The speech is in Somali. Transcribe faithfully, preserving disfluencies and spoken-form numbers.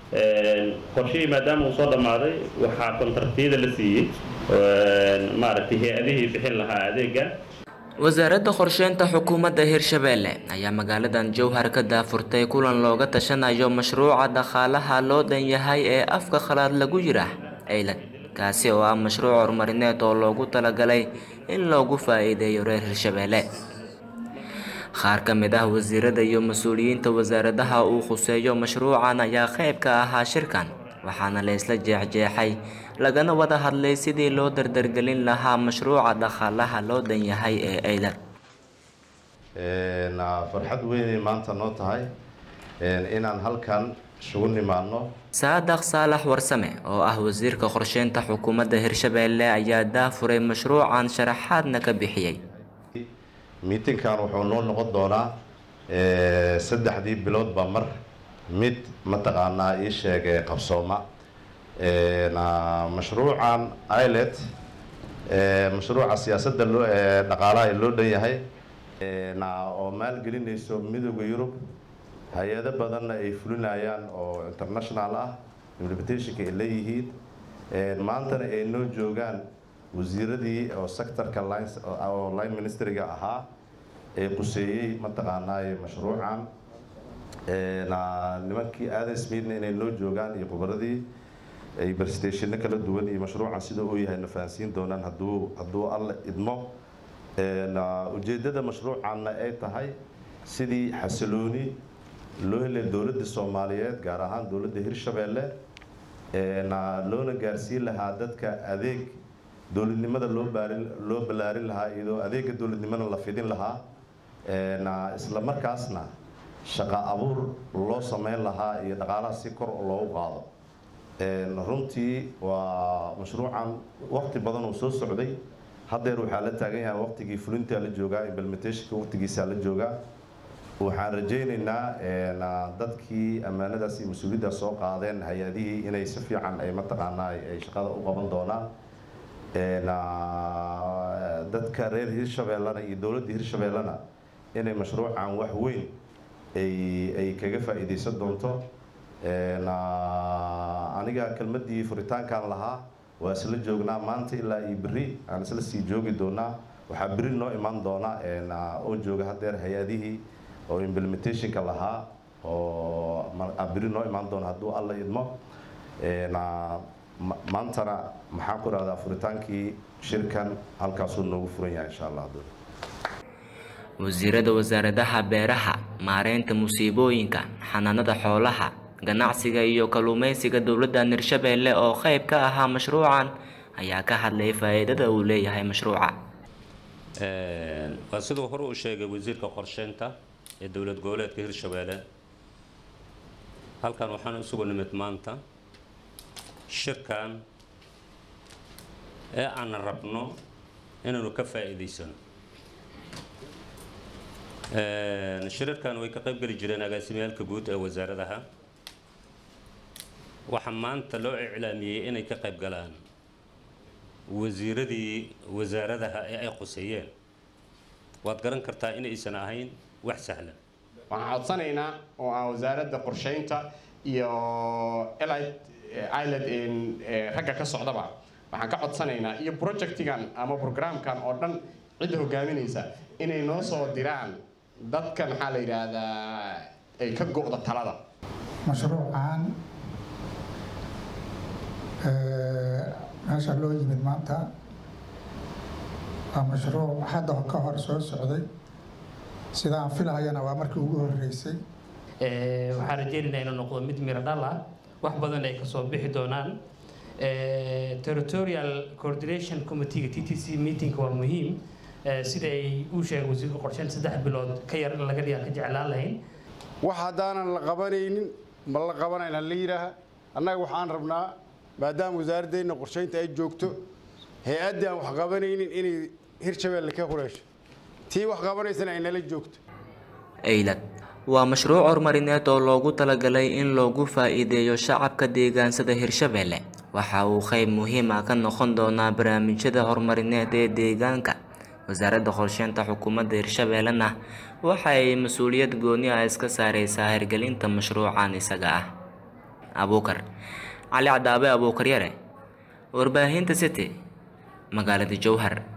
qorshihii maadaama uu soo dhammaaday waxaa kontraktiyada la siiyey maaragtay hay-adihii bixin lahaa adeega. wasaaradda qorsheynta xukuumadda Hirshabelle ayaa magaaladan Jowhar ka daafurtay kulan looga tashanayo mashruuca dhaqaalaha loo dhan yahay ee afka qalaad lagu yiraahdo Eylad, kaasi oo ah mashruuc horumarineed oo loogu talagalay in loogu faa'iideeyo reer Hirshabelle. qaar ka mid ah wasiirada iyo mas'uuliyiinta wasaaradaha uu khuseeyo mashruucan ayaa qayb ka ahaa shirkan, waxaana la isla jeexjeexay lagana wada hadlay sidii loo dardargelin lahaa mashruuca dhaqaalaha loo dhan yahay ee Eylad. Een farxad weyn maanta noo tahay inaan halkan isugu nimaano. Saadaq Saalax Warsame oo ah wasiirka qorsheynta xukuumadda Hirshabelle ayaa daafuray mashruucan sharaxaadna ka bixiyay. meetingkan wuxuu noo noqon doonaa ee saddexdii bilood ba mar mid mataqaanaa ii sheegay qabsooma ee mashruucan Eylad ee mashruuca siyaasadda loo dhaqaalaha loo dhan yahay ee oo maalgelinayso midowga Yurub, hay'ado badan ay fulinayaan oo international ah, implementationka ay leeyihiin ee maantana ay noo joogaan wasiiradii oo sectorka lines oo line ministeriga ahaa ee quseeyay mataqaanaa mashruucan ee nimankii aadan smithna inay noo joogaan iyo khubradii ay presentation kala duwan iyo mashruucan sida uu yahay nafaansiin doonaan hadduu hadduu alla idmo. ee ujeedada mashruucan ay tahay sidii xasilooni loo helay dowladda Soomaaliyeed gaar ahaan dowladda Hirshabelle ee loona gaarsiin lahaa dadka adeeg dowladnimada loo baarin loo balaarin lahaa iyadoo adeega dowladnimada la fidin lahaa ee isla markaasna shaqo abuur loo sameyn lahaa iyo dhaqaalaha si kor loogu qaado. ee runtii waa mashruucan waqti badan oo soo socday, haddeer waxaa la taagan yahay waqtigii fulinta la joogaa, implementationka waqtigiisa la joogaa. waxaan rajaynaynaa in dadkii ammaanadaas iyo mas'uuliyadda soo qaadeen hay'adihii inay si fiican ay mataqaanaa ay shaqada u qaban doonaan. een dadka reer Hirshabelle iyo dowladda Hirshabelle inay mashruucan wax weyn ay ay kaga faa'iideysan doonto. een aniga kelmadii furitaankan lahaa waa isla joognaa maanta ilaa iyo berri aan isla sii joogi doonaa. waxaa berri noo iman doona een oo jooga haddeer hay'adihii oo implementationka lahaa oo berri noo iman doona hadduu alla idmo. een maantana maxaan ku raahdaa furitaankii shirkan halkaasuu noogu furan yahay insha Allah. wasiirada wasaaradaha beeraha, maareynta musiibooyinka, xanaanada xoolaha, ganacsiga iyo kalluumeysiga dowladda Hirshabelle oo qayb ka ahaa mashruucan ayaa ka hadlay faa'iidada uu leeyahay mashruuca. ee waa sidoo hore u sheegay wasiirka qorsheynta ee dowlad goboleedka Hirshabelle. halkan waxaan isugu nimid maanta shirkan ee aan rabno inaanu ka faa'iideysano. ee shirarkan way ka qayb gali jireen agaasimiyaalka guud ee wasaaradaha. waxa maanta loo iclaamiyay inay ka qayb galaan wasiiradii wasaaradaha ee ay quseeyeen. waad garan kartaa inaysan ahayn wax sahlan. waxaan codsanaynaa oo aan wasaaradda qorsheynta iyo Eylad in ragga ka socdaba waxaan ka codsanaynaa iyo projectigan ama programkan oo dhan cid hogaaminaysa inay noo soo diraan dadka maxaa la yiraahdaa ay ka go'da talada. mashruucan ee meesha loo yimid maanta waa mashruuc hadda ka hor soo socday, sida aan filayana waa markii ugu horeysay. ee waxaan rajaynaynaa inuu noqdo mid miro dhal ah, wax badan ay ka soo bixi doonaan. ee territorial coordination committee T T C meeting waa muhiim, ee sida ay u sheegay wasiirka qorsheynta saddex bilood ka yar in laga dhigaa ka jeclaan lahayn. wax hadaanan la qabanaynin ma la qabanayna la yiraaha. annaga waxaan rabnaa maadaama wasaaraddeena qorsheynta ay joogto hay'adda wax qabanaynin inay Hirshabelle ka horeysho tii wax qabanaysana ay nala joogto. Eylad waa mashruuc horumarineed oo loogu talagalay in loogu faa'iideeyo shacabka deegaansada Hirshabelle. waxa uu qayb muhiim ah ka noqon doonaa barnaamijyada horumarineed ee deegaanka. wasaaradda qorsheynta xukuumadda Hirshabelle waxa ay mas'uuliyad gooni ah iska saareysaa hirgelinta mashruucan isaga ah. abuukar cali cadaabe abuukar yare warbaahinta city magaalada jowhar.